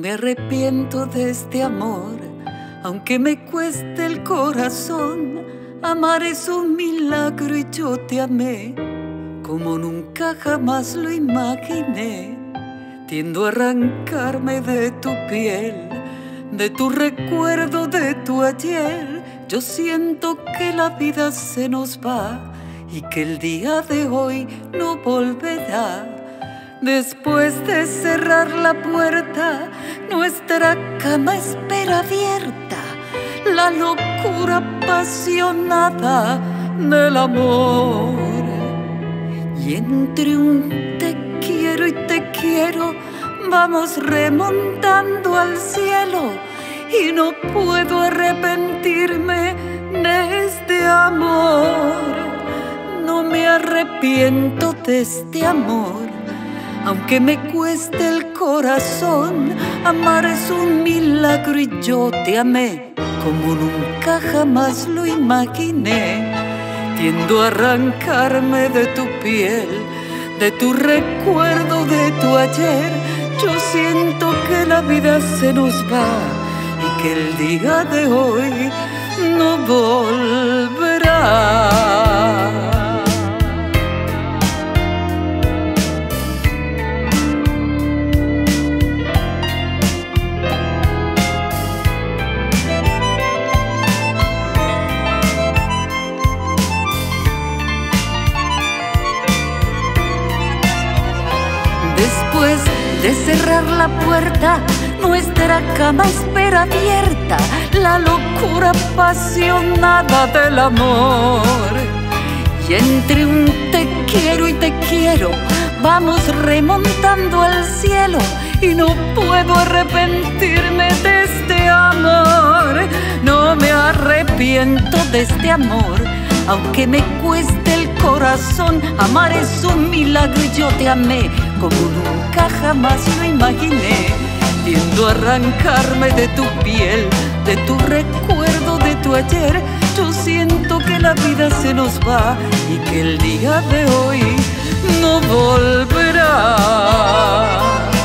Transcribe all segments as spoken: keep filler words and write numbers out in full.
me arrepiento de este amor, aunque me cueste el corazón. Amar es un milagro y yo te amé como nunca jamás lo imaginé. Tiendo a arrancarme de tu piel, de tu recuerdo, de tu ayer. Yo siento que la vida se nos va y que el día de hoy no volverá. Después de cerrar la puerta, nuestra cama espera abierta la locura apasionada del amor. Y entre un te quiero y te quiero vamos remontando al cielo, y no puedo arrepentirme de este amor. No me arrepiento de este amor, aunque me cueste el corazón. Amar es un milagro y yo te amé como nunca jamás lo imaginé. Tiendo a arrancarme de tu piel, de tu recuerdo, de tu ayer. Yo siento que la vida se nos va y que el día de hoy no volverá. Después de cerrar la puerta, nuestra cama espera abierta la locura apasionada del amor. Y entre un te quiero y te quiero vamos remontando al cielo, y no puedo arrepentirme de este amor. No me arrepiento de este amor, aunque me cueste el corazón. Amar es un milagro y yo te amé como nunca jamás lo imaginé. Tiendo a arrancarme de tu piel, de tu recuerdo, de tu ayer. Yo siento que la vida se nos va y que el día de hoy no volverá.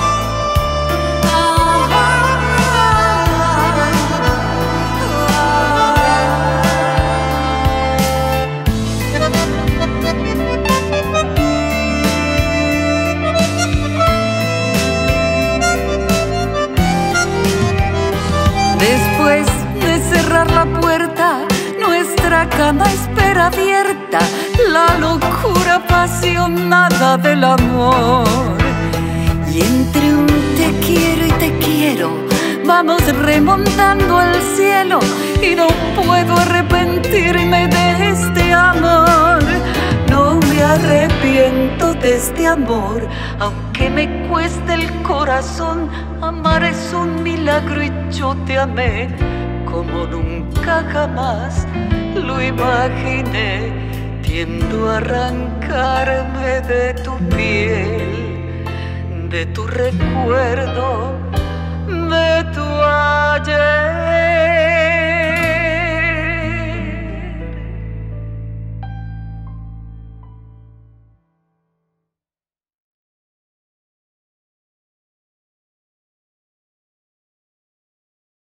Después de cerrar la puerta, nuestra cama espera abierta la locura apasionada del amor. Y entre un te quiero y te quiero vamos remontando al cielo, y no puedo arrepentirme de este amor. No me arrepiento de este amor, aunque me cueste el corazón. Amar es un milagro y yo te amé como nunca jamás lo imaginé. Tiendo a arrancarme de tu piel, de tu recuerdo, de tu ayer.